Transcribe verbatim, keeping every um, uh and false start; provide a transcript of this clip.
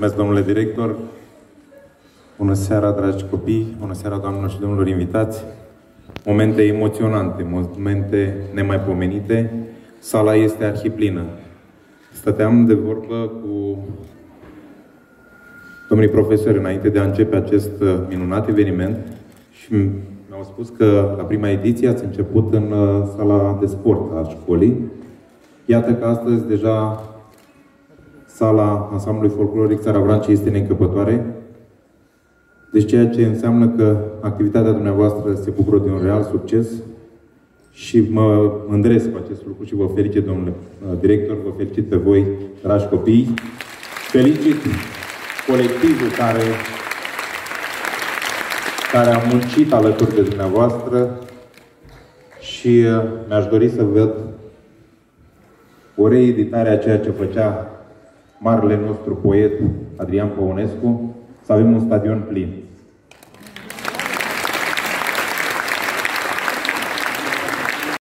Mulțumesc, domnule director. Bună seara, dragi copii. Bună seara, doamnelor și domnilor invitați. Momente emoționante, momente nemaipomenite. Sala este arhiplină. Stăteam de vorbă cu domnii profesori înainte de a începe acest minunat eveniment și mi-au spus că la prima ediție ați început în sala de sport a școlii. Iată că astăzi deja sala ansamblului folcloric Țara Vrancea este neîncăpătoare. Deci ceea ce înseamnă că activitatea dumneavoastră se bucură de un real succes și mă mândresc cu acest lucru și vă felicit, domnule director, vă felicit pe voi, dragi copii. Felicit colectivul care, care a muncit alături de dumneavoastră și mi-aș dori să văd o reeditare a ceea ce făcea marele nostru poet Adrian Păunescu, să avem un stadion plin.